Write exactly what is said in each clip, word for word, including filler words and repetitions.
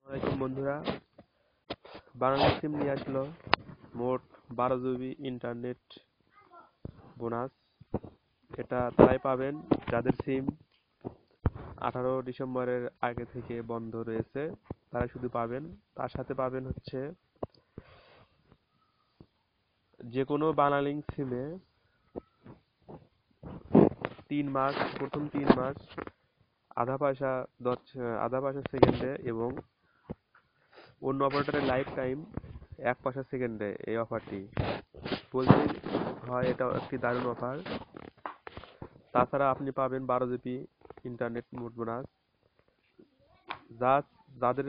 আসসালামাইকুম বন্ধুরা, বাংলা সিম নিয়ে আসলো মোট বারো জিবি ইন্টারনেট বোনাস। এটা তারাই পাবেন যাদের সিম আঠারো ডিসেম্বরের আগে থেকে বন্ধ রয়েছে, তারাই শুধু পাবেন। তার সাথে পাবেন হচ্ছে যে কোনো বাংলালিং সিমে তিন মাস প্রথম তিন মাস আধা পয়সা দশ আধা পয়সা সেকেন্ডে এবং অন্য অপারেটরের লাইফ টাইম এক পয়সা সেকেন্ডে এই অফারটি। বলতে হয় এটা একটি দারুণ অফার। তাছাড়া আপনি পাবেন বারো জিবি ইন্টারনেট মোট বোনাস। যা যাদের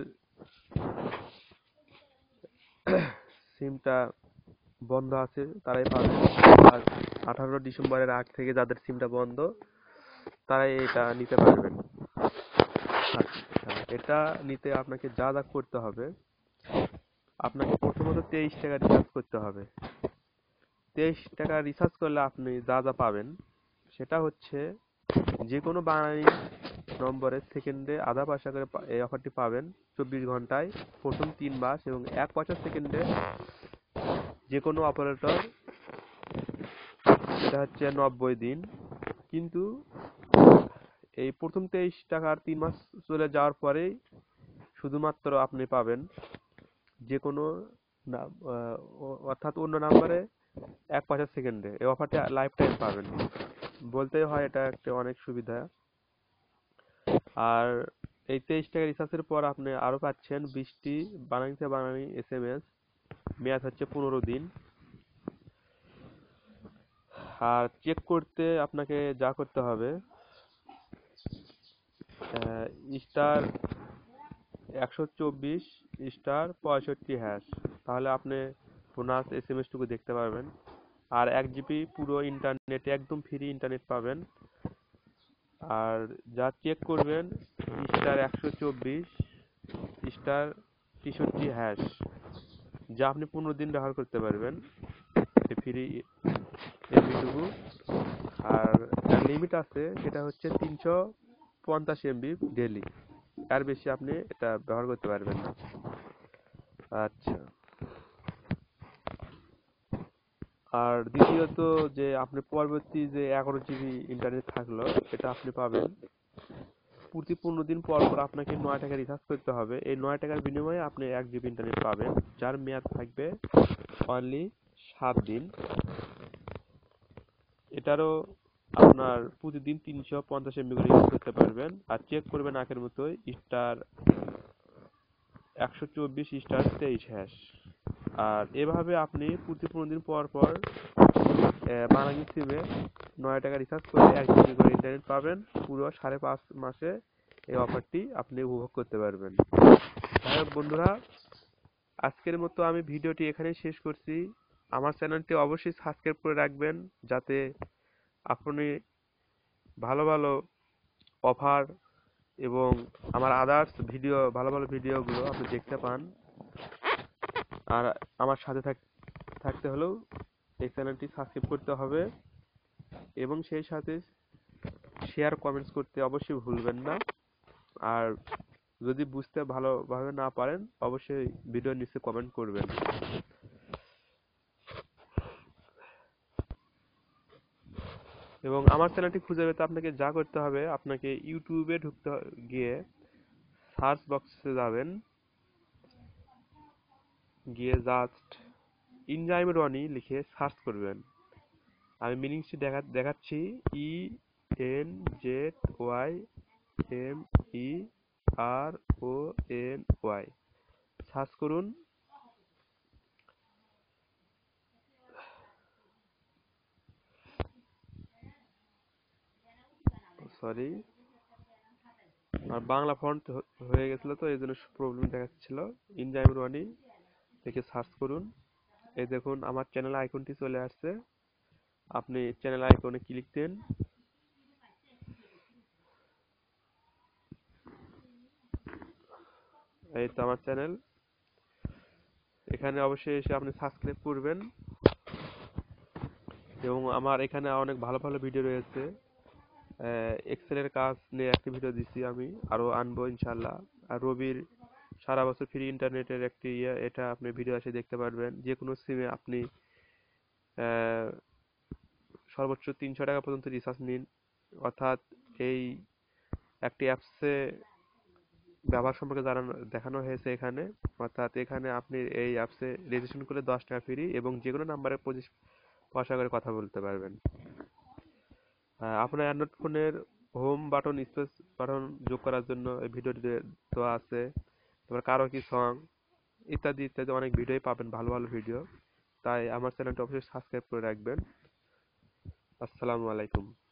সিমটা বন্ধ আছে তারাই পাবেন, আর আঠারো ডিসেম্বরের আগ থেকে যাদের সিমটা বন্ধ তারাই এটা নিতে পারবেন। আচ্ছা, এটা নিতে আপনাকে যা যা করতে হবে, আপনাকে প্রথমত তেইশ টাকা রিচার্জ করতে হবে। তেইশ টাকা রিচার্জ করলে আপনি যা যা পাবেন সেটা হচ্ছে যে কোনো বাঙালি নম্বরে সেকেন্ডে আধা পয়সা করে এই অফারটি পাবেন চব্বিশ ঘন্টায় প্রথম তিন মাস, এবং এক পয়সা সেকেন্ডে যে কোনো অপারেটর, এটা হচ্ছে নব্বই দিন। কিন্তু এই প্রথম তেইশ টাকার তিন মাস চলে যাওয়ার পরেই শুধুমাত্র আপনি পাবেন যে কোনো অর্থাৎ অন্য নাম্বারে এক পয়সা সেকেন্ডে এই অফারটি লাইফ টাইম পাবেন। বলতেই হয় এটা একটা অনেক সুবিধা। আর এই তেইশ টাকা রিচার্জের পর আপনি আরো পাচ্ছেন বিশটি বাংলাদেশে বাঙালি এস এম এস, মেয়াদ হচ্ছে পনেরো দিন। আর চেক করতে আপনাকে যা করতে হবে, স্টার একশো চব্বিশ স্টার পঁয়ষট্টি হ্যাশ, তাহলে আপনি বোনাস এস এম এস টুকু দেখতে পারবেন। আর এক জিবি পুরো ইন্টারনেট একদম ফ্রি ইন্টারনেট পাবেন। আর যা চেক করবেন স্টার একশো চব্বিশ স্টার তেষট্টি হ্যাশ, যা আপনি পনেরো দিন ব্যবহার করতে পারবেন ফ্রি এমবিটুকু। আর লিমিট আছে, সেটা হচ্ছে তিনশো পঞ্চাশ এমবি ডেলি, এর বেশি আপনি এটা ব্যবহার করতে পারবেন না। আচ্ছা, আর দ্বিতীয়ত যে আপনি পরবর্তী যে এগারো জিবি ইন্টারনেট থাকলো এটা আপনি পাবেন প্রতি পনেরো দিন পর পর আপনাকে নয় টাকা রিচার্জ করতে হবে। এই নয় টাকার বিনিময়ে আপনি এক জিবি ইন্টারনেট পাবেন, যার মেয়াদ থাকবে অনলি সাত দিন। এটারও আপনার প্রতিদিন তিনশো পঞ্চাশ এমবি করে ইউজ করতে পারবেন। আর চেক করবেন আগের মতোই স্টার একশো চব্বিশ স্টার তেইশ হ্যাশ। আর এভাবে আপনি প্রতি পনেরো দিন পর পর বাংলাদেশ সিমে নয় টাকা রিচার্জ করে এক জিবি করে ইন্টারনেট পাবেন। পুরো সাড়ে পাঁচ মাসে এই অফারটি আপনি উপভোগ করতে পারবেন। যাই হোক বন্ধুরা, আজকের মতো আমি ভিডিওটি এখানেই শেষ করছি। আমার চ্যানেলটি অবশ্যই সাবস্ক্রাইব করে রাখবেন, যাতে আপনি ভালো ভালো অফার এবং আমার আদার্স ভিডিও ভালো ভালো ভিডিওগুলো আপনি দেখতে পান। আর আমার সাথে থাকতে হলেও এই চ্যানেলটি সাবস্ক্রাইব করতে হবে, এবং সেই সাথে শেয়ার কমেন্টস করতে অবশ্যই ভুলবেন না। আর যদি বুঝতে ভালোভাবে না পারেন অবশ্যই ভিডিওর নিচে কমেন্ট করবেন। এবং আমার চ্যানেলটি খুঁজে পেতে আপনাকে যা করতে হবে, আপনাকে ইউটিউবে ঢুকতে গিয়ে সার্চ বক্সে যাবেন, গিয়ে জাস্ট ইনজাইম রনি লিখে সার্চ করবেন। আমি মিনিংসটি দেখা দেখাচ্ছি E N Z Y M E R O N Y, search করুন। সরি, আর বাংলা ফন্ট হয়ে গেছিল তো এই জন্য প্রবলেম দেখাচ্ছিল। ইনজাইম রনি লিখে সার্চ করুন। এই দেখুন আমার চ্যানেল আইকনটি চলে আসছে, আপনি চ্যানেল আইকনে ক্লিক দেন। এই তো আমার চ্যানেল, এখানে অবশ্যই এসে আপনি সাবস্ক্রাইব করবেন। এবং আমার এখানে অনেক ভালো ভালো ভিডিও রয়েছে। এক্সেলের কাজ নিয়ে একটি ভিডিও দিচ্ছি, আমি আরো আনবো ইনশাল্লাহ। আর রবির সারা বছর ফ্রি ইন্টারনেটের একটি ইয়ে, এটা আপনি ভিডিও আসে দেখতে পারবেন। যে কোনো সিমে আপনি আহ, সর্বোচ্চ তিনশো টাকা পর্যন্ত রিচার্জ নিন, অর্থাৎ এই একটি অ্যাপসে ব্যবহার সম্পর্কে জানানো দেখানো হয়েছে এখানে। অর্থাৎ এখানে আপনি এই অ্যাপসে রেজিস্ট্রেশন করলে দশ টাকা ফ্রি এবং যে কোনো নাম্বারে পঁচিশ পয়সা করে কথা বলতে পারবেন। আহ, আপনার অ্যান্ড্রয়েড ফোনের হোম বাটন, স্পেস বাটন যোগ করার জন্য এই ভিডিওটিতে দেওয়া আছে। তারপর কারো কি সং ইত্যাদি ইত্যাদি অনেক ভিডিওই পাবেন, ভালো ভালো ভিডিও। তাই আমার চ্যানেলটা অবশ্যই সাবস্ক্রাইব করে রাখবেন। আসসালামু আলাইকুম।